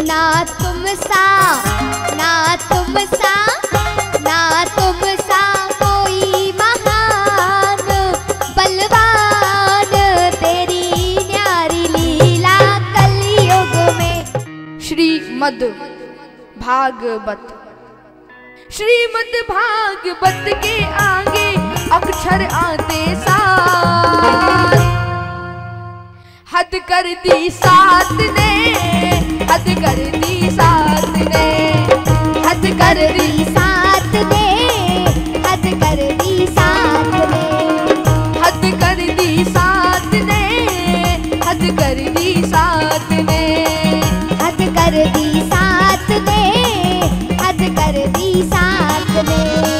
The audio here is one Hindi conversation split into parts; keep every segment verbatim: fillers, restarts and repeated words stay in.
ना तुम सा ना तुम सा ना तुम सा कोई महान बलवान, तेरी न्यारी लीला कलयुग में। श्रीमद् भागवत। श्रीमद् भागवत के आगे अक्षर आते साथ, हद कर दी साथ ने, हद कर दी साथ ने, हद कर दी साथ ने, हद कर दी साथ ने, हद कर दी साथ ने, हद कर दी साथ ने, हद कर दी साथ ने, हद कर दी साथ ने।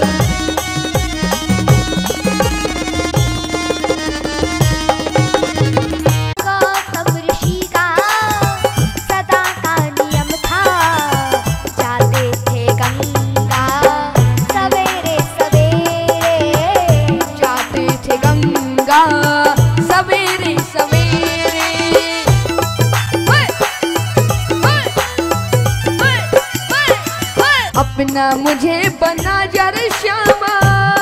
सवेरे सवेरे अपना मुझे बना जा रे श्यामा,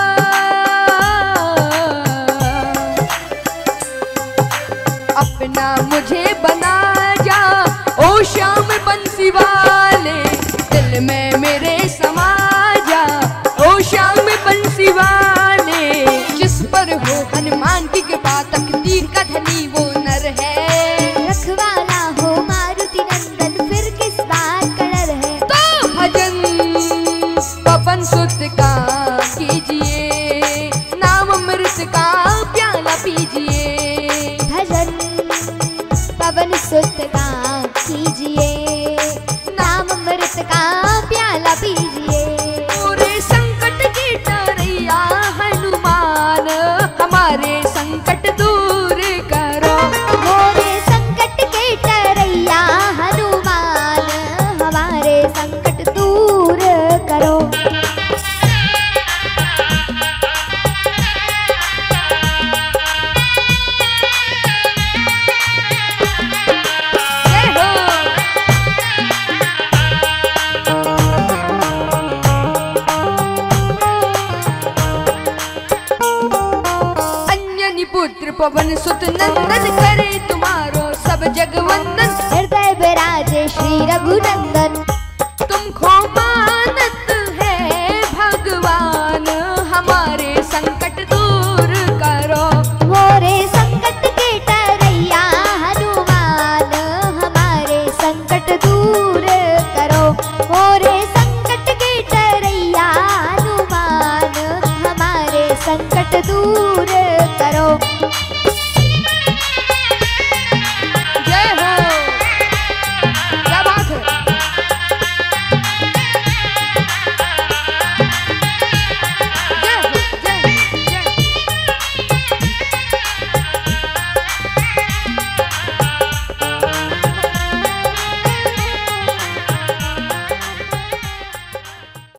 अपना मुझे बना जा ओ श्याम बंसी वाले, दिल में मेरे समा जा ओ श्याम बंसी वाले। जिस पर हो हनुमान की कृपा, तकदीर का धनी वो नर है, रखवाला हो मारुति नंदन, फिर किस बात का डर है। तो भजन पवन सुत का कीजिए, नाम अमृत का प्याला पीजिए। भजन पवन सुत का कीजिए, नाम अमृत का प्याला पीजिए। पूरे संकट की टरैया हनुमान, हमारे संकट दूर करो। मोरे संकट के टरैया हनुमान, हमारे संकट दूर करो। जय हो। अंजनी पुत्र पवन सुत नंदन, करे तुम्हारो सब जग वंदन। हृदय विराजे श्री रघुनंदन, तुमको मानत है भगवान, हमारे संकट दूर करो। मोरे संकट के टरैया हनुमान, हमारे संकट दूर करो। मोरे संकट के टरैया हनुमान, हमारे संकट दूर करो।